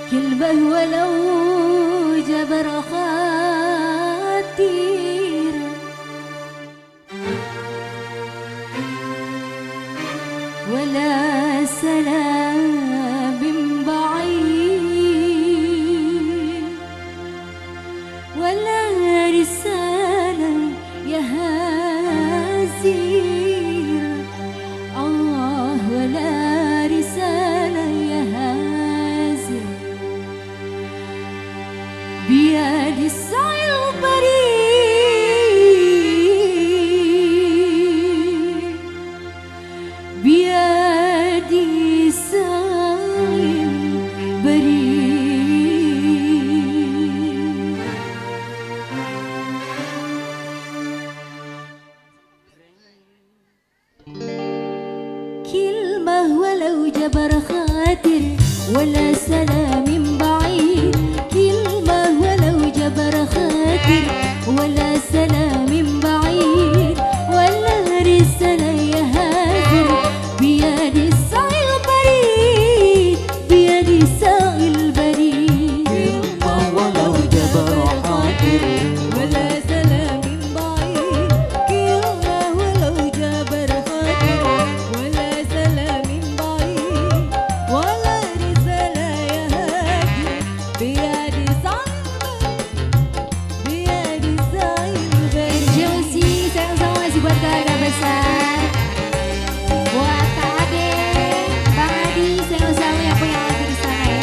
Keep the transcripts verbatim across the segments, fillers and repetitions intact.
كلمة ولو جبر خاطر ولا سلام من بعيد ولا رسالة يهازير الله ولا رسالة يهازير بيد السعي البريء بيد السعي البريء كلمة ولو جبر خاطر ولا سلام من بعيد كلمة ولو جبر خاطر ولا سلام من بعيد ولا رسالة يهاجر بيد السعي البريد بيد السعي البريد كلمة ولو جبر خاطر ولا سلام من بعيد كلمة ولو جبر خاطر ولا سلام من بعيد ولا رسالة يهاجر بيد السعي بيد السعي البريد. Josie, sayang sama si buat keluarga besar. Buat Kak Ade, Bang Adi, sayang sama yang punya lagu di sana ya.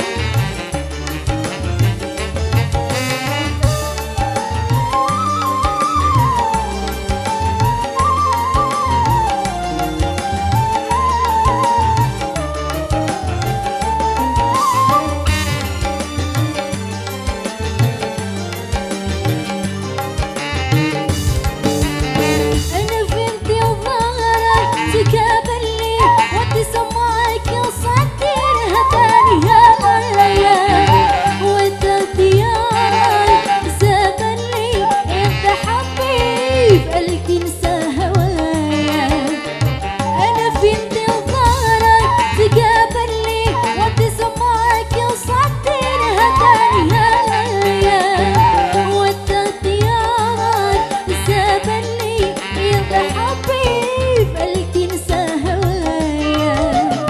أنا فهمت الظاهرة تقابلني وتسمعك صدرها تانيها الليالي والتطيار سابني انت حبيب قلبي تنسى هوايا أنا فهمت الظاهرة تقابلني وتسمعك صدرها تانيها الليالي والتطيار سابني يا حبيب قلبي تنسى هوايا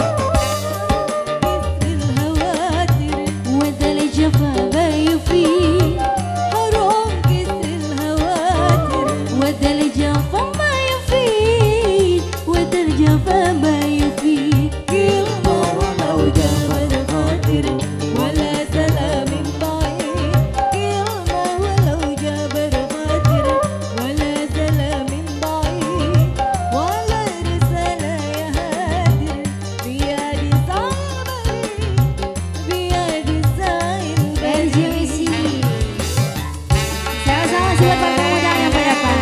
الهواتر وذا الجفا باين فيه حرام كسر الهواتر وذا الجفا باين فيه وذا الجفا باين فيه كلمة ولو جبر خاطر ولا سلام من بعيد كلمة ولو جبر خاطر ولا سلام من بعيد ولا رسالة يهاجر بيد السعي بيد السعي البريء. Sama-sama buat mudah-mudahan yang berdapat.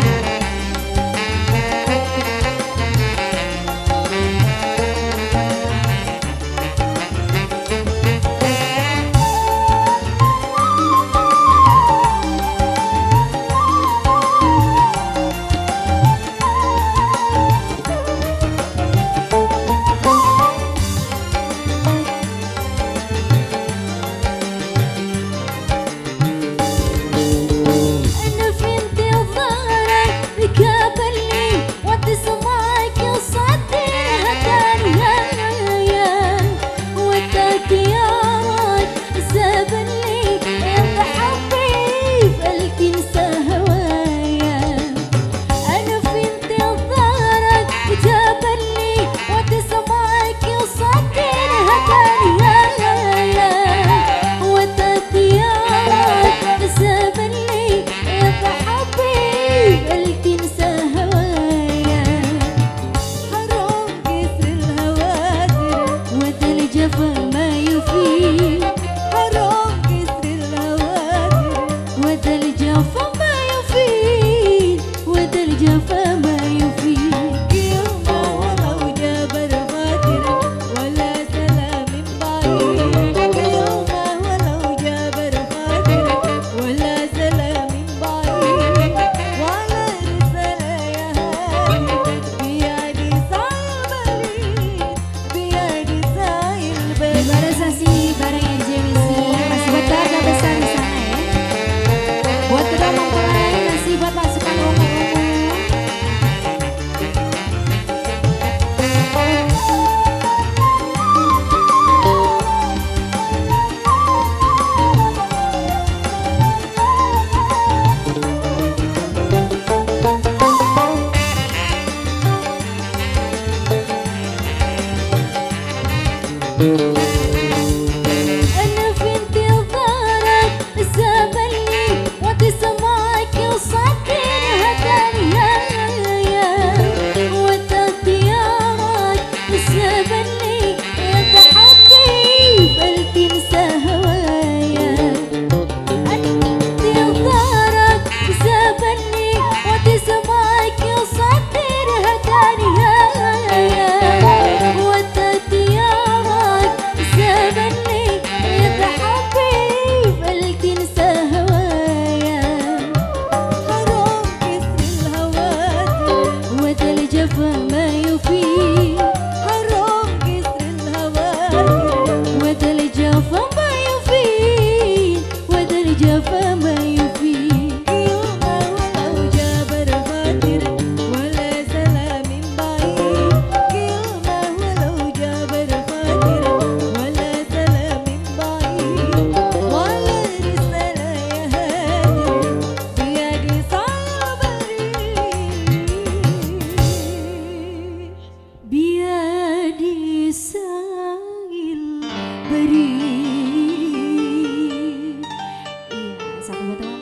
أنا فهمت الظاهرة تقابلني وتسمعك صدرها تانيها الليالي والتطيارات سابني انت حبيب قلبي تنسى هوايا أنا فهمت الظاهرة تقابلني وتسمعك صدرها تانيها الليالي والتطيارات سابني انت حبيب قلبي تنسى هوايا حرام كسر الهواتر وذا الجفا ما يفيد Satu buat teman